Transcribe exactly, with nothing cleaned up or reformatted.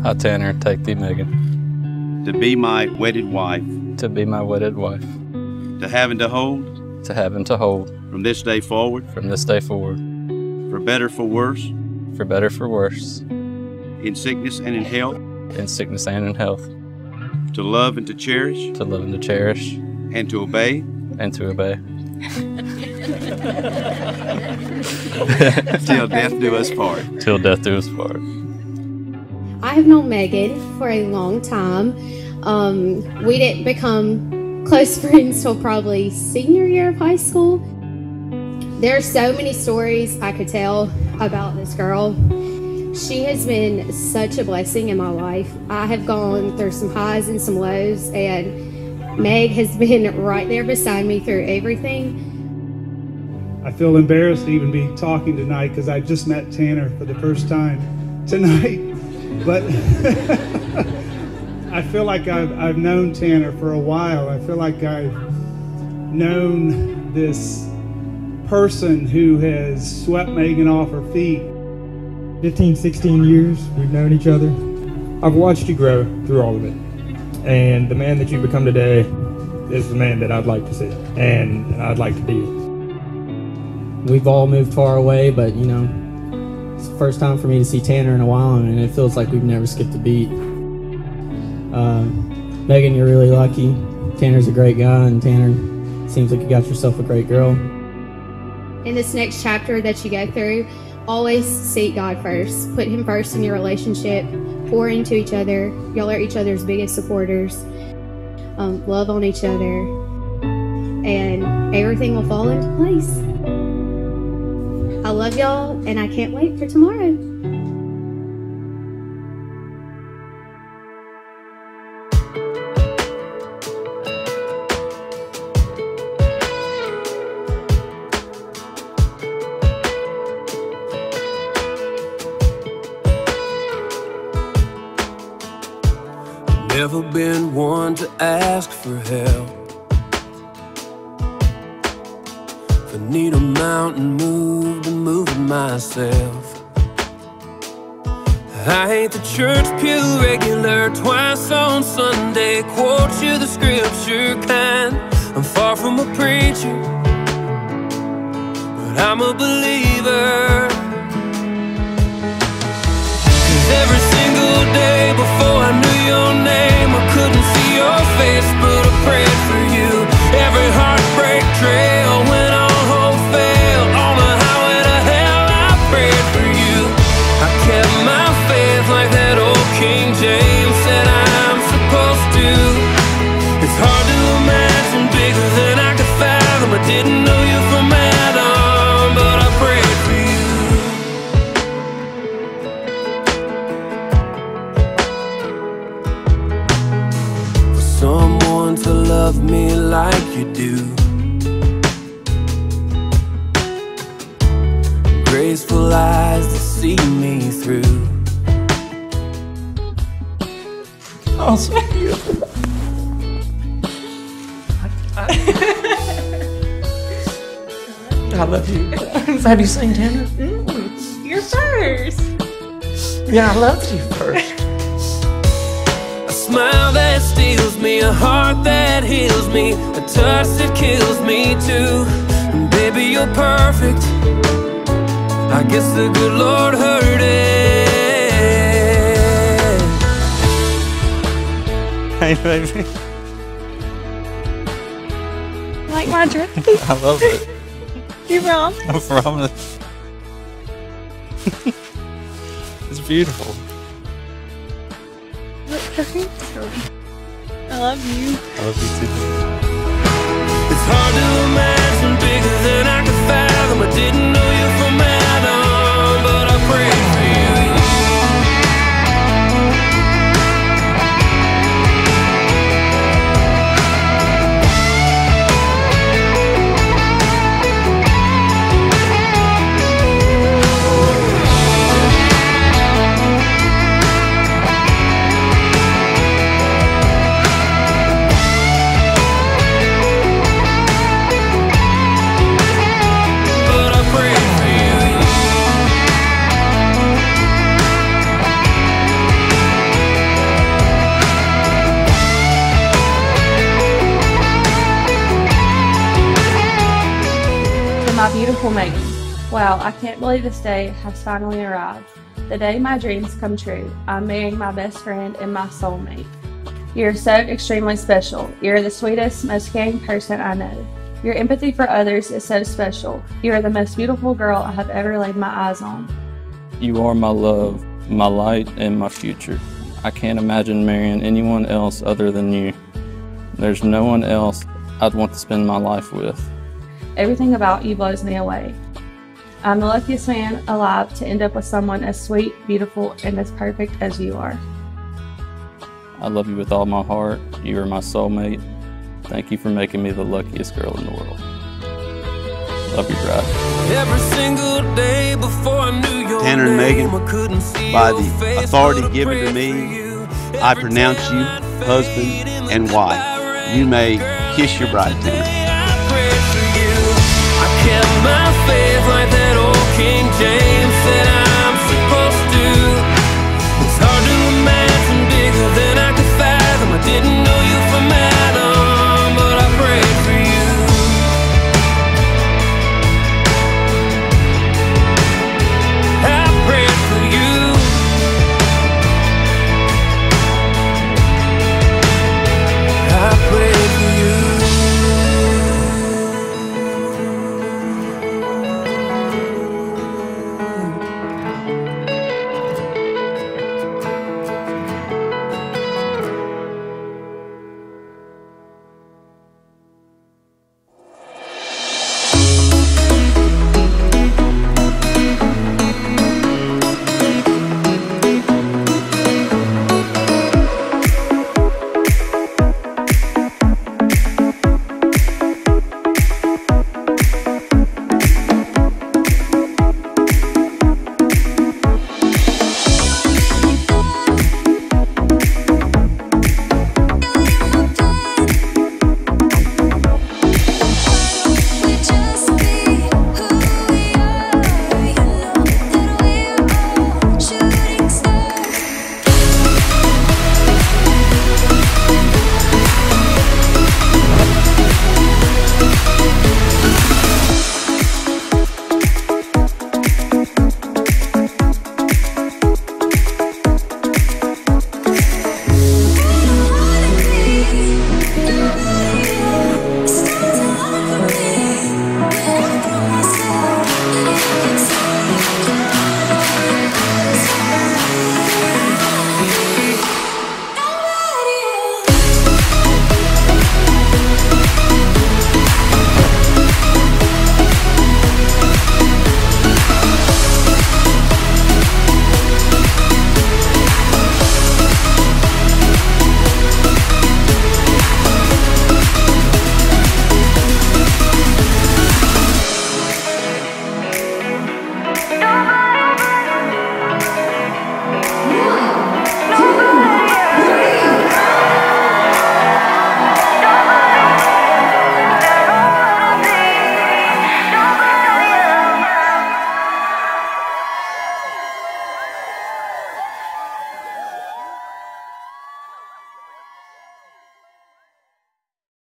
I, Tanner, take thee, Megan, to be my wedded wife, to be my wedded wife, to have and to hold, to have and to hold, from this day forward, from this day forward, for better, for worse, for better, for worse, in sickness and in health, in sickness and in health, to love and to cherish, to love and to cherish, and to obey, and to obey, till death do us part. till death do us part. I have known Megan for a long time. Um, we didn't become close friends till probably senior year of high school. There are so many stories I could tell about this girl. She has been such a blessing in my life. I have gone through some highs and some lows, and Meg has been right there beside me through everything. I feel embarrassed to even be talking tonight because I just met Tanner for the first time tonight. But I feel like I've, I've known Tanner for a while. I feel like I've known this person who has swept Megan off her feet. fifteen, sixteen years we've known each other. I've watched you grow through all of it. And the man that you become today is the man that I'd like to see and I'd like to be. We've all moved far away, but you know, it's the first time for me to see Tanner in a while, and it feels like we've never skipped a beat. Uh, Megan, you're really lucky. Tanner's a great guy, and Tanner, seems like you got yourself a great girl. In this next chapter that you go through, always seek God first. Put Him first in your relationship. Pour into each other. Y'all are each other's biggest supporters. Um, love on each other. And everything will fall into place. I love y'all, and I can't wait for tomorrow. Never been one to ask for help. If I need a mountain moved, I'm moving myself. I ain't the church pew regular, twice on Sunday, quote you the scripture kind. I'm far from a preacher, but I'm a believer. Cause every single day before I knew your name, I couldn't see your face, but I prayed for you. Every heartbreak trail when all hope failed, on the highway to hell I prayed for you. I kept my faith like that old King James said I'm supposed to. It's hard to imagine bigger than I could fathom. I didn't know you from Adam, but I prayed for you. Someone to love me like you do, graceful eyes that see me through. Oh, so you. I love you. Have you seen Tanner? Mm, you're first. Yeah, I loved you first. A smile that steals me, a heart that heals me, a touch that kills me too. And baby, you're perfect. I guess the good Lord heard it. Hey, baby. Like my dress? I love it. You promise? I promise. It's beautiful. I love you. I love you too. It's hard to imagine bigger than I could fathom. I didn't know you from Adam, but I prayed for you. my beautiful Megan. Wow, I can't believe this day has finally arrived. The day my dreams come true. I'm marrying my best friend and my soulmate. You're so extremely special. You're the sweetest, most caring person I know. Your empathy for others is so special. You are the most beautiful girl I have ever laid my eyes on. You are my love, my light, and my future. I can't imagine marrying anyone else other than you. There's no one else I'd want to spend my life with. Everything about you blows me away. I'm the luckiest man alive to end up with someone as sweet, beautiful, and as perfect as you are. I love you with all my heart. You are my soulmate. Thank you for making me the luckiest girl in the world. Love you, Brad. Every single day before I knew your Tanner and Megan, name, I couldn't see by your the face, authority but I given to prayed me, for you. I Every pronounce time you I'd husband fade in the and wife. rain, You may girl, kiss your bride, Tanner.